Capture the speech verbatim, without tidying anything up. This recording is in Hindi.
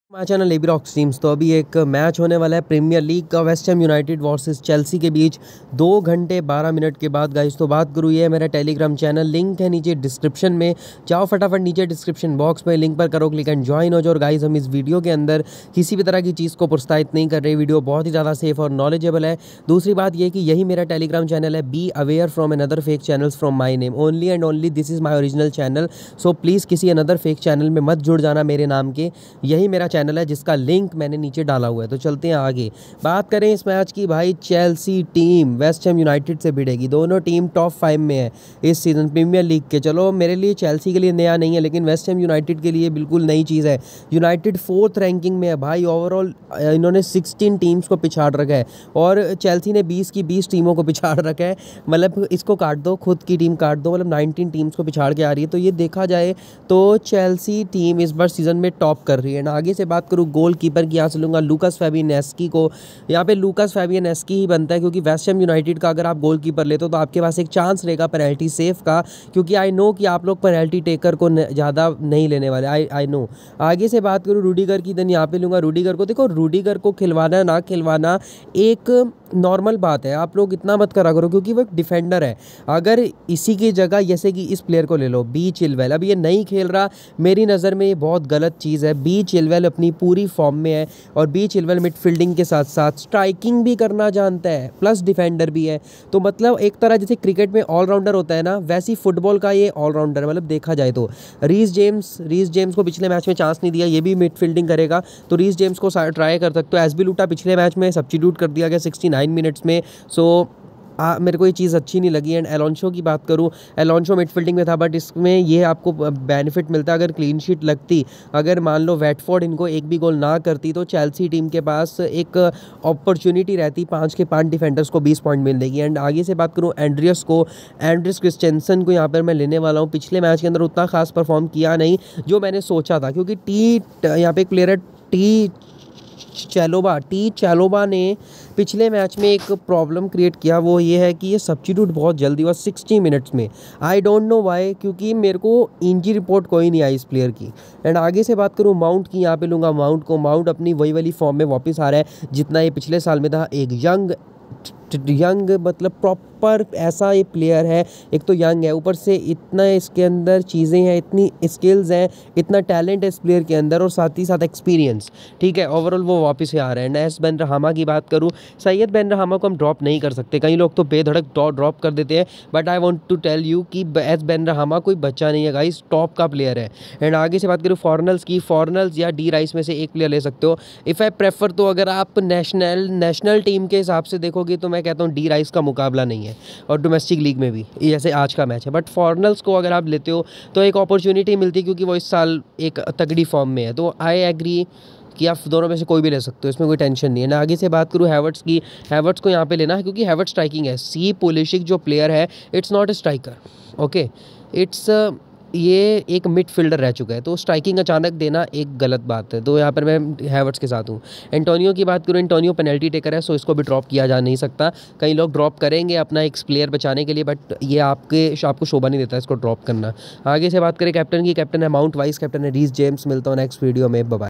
My channel AB rock streams. तो अभी एक मैच होने वाला है प्रीमियर लीग का, West Ham United versus Chelsea के बीच, दो घंटे बारह मिनट के बाद। गाइस तो बात करूँ, ये है मेरा टेलीग्राम चैनल, लिंक है नीचे डिस्क्रिप्शन में। जाओ फटाफट नीचे डिस्क्रिप्शन बॉक्स में लिंक पर करो क्लिक एंड ज्वाइन हो जाओ। और गाइस हम इस वीडियो के अंदर किसी भी तरह की चीज़ को प्रोत्साहित नहीं कर रहे, वीडियो बहुत ही ज़्यादा सेफ और नॉलेजेबल है। दूसरी बात यह कि यही मेरा टेलीग्राम चैनल है। Be aware from another fake channels from my name only and only, this is my original channel. So please किसी अनदर फेक चैनल में मत जुड़ जाना मेरे नाम के। यही मेरा चैनल है जिसका लिंक मैंने नीचे डाला हुआ है। तो चलते हैं आगे, बात करें इस मैच की। भाई Chelsea team West Ham United से भिड़ेगी। दोनों टीम टॉप फाइव में है इस सीजन प्रीमियर लीग के। चलो मेरे लिए चेल्सी के लिए नया नहीं है, लेकिन वेस्ट हैम यूनाइटेड के लिए बिल्कुल नई चीज़ है। यूनाइटेड फोर्थ रैंकिंग में है भाई। ओवरऑल इन्होंने सिक्सटीन टीम्स को पिछाड़ रखा है और चेल्सी ने बीस की बीस टीमों को पिछाड़ रखा है। मतलब इसको काट दो, खुद की टीम काट दो, मतलब नाइनटीन टीम्स को पिछाड़ के आ रही है। तो ये देखा जाए तो चेल्सी टीम इस बार सीजन में टॉप कर रही है ना। आगे से बात करूँ गोल कीपर की, यहाँ से लूँगा लूकास फैबियनेस्की को। यहाँ पे लूकास फैबियनेस्की ही बनता है, क्योंकि वेस्ट हैम यूनाइटेड का अगर आप गोल कीपर लेते हो तो आपके पास एक चांस रहेगा पेनल्टी सेफ का, क्योंकि आई नो कि आप लोग पेनल्टी टेकर को ज़्यादा नहीं लेने वाले। I I know. आगे से बात करूँ रूडिगर की, देन यहाँ पे लूँगा रूडिगर को। देखो रूडिगर को खिलवाना ना खिलवाना एक नॉर्मल बात है, आप लोग इतना मत करा करो, क्योंकि वो एक डिफेंडर है। अगर इसी की जगह जैसे कि इस प्लेयर को ले लो, बी चिलवेल, अब ये नहीं खेल रहा, मेरी नज़र में ये बहुत गलत चीज़ है। बी चिलवेल अपनी पूरी फॉर्म में है और बी चिलवेल मिडफील्डिंग के साथ साथ स्ट्राइकिंग भी करना जानता है, प्लस डिफेंडर भी है। तो मतलब एक तरह जैसे क्रिकेट में ऑलराउंडर होता है ना, वैसी फुटबॉल का ये ऑलराउंडर, मतलब देखा जाए तो। रीस जेम्स रीस जेम्स को पिछले मैच में चांस नहीं दिया, ये भी मिडफील्डिंग करेगा, तो रीस जेम्स को ट्राई कर सकते हो। एस्पिलिकुएटा पिछले मैच में सब्स्टिट्यूट कर दिया गया सिक्सटी नाइन मिनट्स में। सो आ, मेरे को ये चीज़ अच्छी नहीं लगी। एंड एलोंसो की बात करूँ, एलोंसो मिडफील्डिंग में था, बट इसमें ये आपको बेनिफिट मिलता अगर क्लीन शीट लगती। अगर मान लो वेटफोर्ड इनको एक भी गोल ना करती तो चेल्सी टीम के पास एक अपॉर्चुनिटी रहती, पाँच के पाँच डिफेंडर्स को बीस पॉइंट मिल जाएगी। एंड आगे से बात करूँ एंड्रियस को, एंड्रियस क्रिस्टेंसन को यहाँ पर मैं लेने वाला हूँ। पिछले मैच के अंदर उतना खास परफॉर्म किया नहीं जो मैंने सोचा था, क्योंकि टी यहाँ पे एक प्लेयर है टी चैलोबा टी चैलोबा ने पिछले मैच में एक प्रॉब्लम क्रिएट किया। वो ये है कि ये सब्स्टिट्यूट बहुत जल्दी हुआ सिक्सटी मिनट्स में। आई डोंट नो व्हाई, क्योंकि मेरे को इंजरी रिपोर्ट कोई नहीं आई इस प्लेयर की। एंड आगे से बात करूँ माउंट की, यहाँ पे लूँगा माउंट को। माउंट अपनी वही वाली फॉर्म में वापस आ रहा है जितना ये पिछले साल में था। एक यंग यंग मतलब प्रॉपर ऐसा ये प्लेयर है। एक तो यंग है, ऊपर से इतना इसके अंदर चीज़ें हैं, इतनी स्किल्स हैं, इतना टैलेंट है इस प्लेयर के अंदर, और साथ ही साथ एक्सपीरियंस। ठीक है, ओवरऑल वो वापस आ रहे हैं। एस बेनरहामा की बात करूँ, सैयद बेनरहामा को हम ड्रॉप नहीं कर सकते। कई लोग तो बेधड़क ड्रॉप कर देते हैं, but I want to tell you कि एस बेनरहामा कोई बच्चा नहीं है गाइस, टॉप का प्लेयर है। एंड आगे से बात करूँ फॉरनल्स की, फॉरनल्स या डी राइस में से एक प्लेयर ले सकते हो इफ़ आई प्रेफर। तो अगर आप नेशनल नेशनल टीम के हिसाब से देखोगे तो मैं कहता हूँ डी राइस का मुकाबला नहीं है, और डोमेस्टिक लीग में भी जैसे आज का मैच है। बट फॉरनल्स को अगर आप लेते हो तो एक अपॉर्चुनिटी मिलती है, क्योंकि वो इस साल एक तगड़ी फॉर्म में है। तो आई एग्री कि आप दोनों में से कोई भी ले सकते हो, इसमें कोई टेंशन नहीं है ना। आगे से बात करूँ हैवर्ट्स की, हैवर्ट्स को यहाँ पे लेना है क्योंकि हैवर्ट्स स्ट्राइकिंग है। सी पुलिशिक जो प्लेयर है, it's not a striker, okay, it's ये एक मिडफील्डर रह चुका है, तो स्ट्राइकिंग अचानक देना एक गलत बात है। तो यहाँ पर मैं हैवर्ट्स के साथ हूँ। एंटोनियो की बात करूँ, एंटोनियो पेनल्टी टेकर है, सो इसको भी ड्रॉप किया जा नहीं सकता। कई लोग ड्रॉप करेंगे अपना एक प्लेयर बचाने के लिए, बट ये आपके आपको शोभा नहीं देता इसको ड्रॉप करना। आगे से बात करें कैप्टन की, कैप्टन है माउंट, वाइस कैप्टन है रीस जेम्स। मिलता हूँ नेक्स्ट वीडियो में, बाय बाय।